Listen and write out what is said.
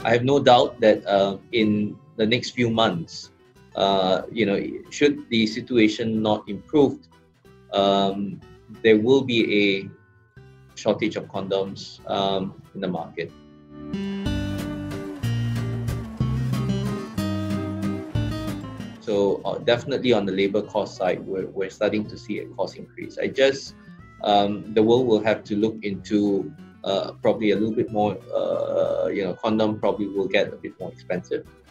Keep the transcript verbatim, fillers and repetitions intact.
I have no doubt that uh, in the next few months, uh, you know, should the situation not improve, um, there will be a shortage of condoms um, in the market. So uh, definitely on the labor cost side, we're, we're starting to see a cost increase. I just, um, the world will have to look into uh, probably a little bit more, uh, you know, condom probably will get a bit more expensive.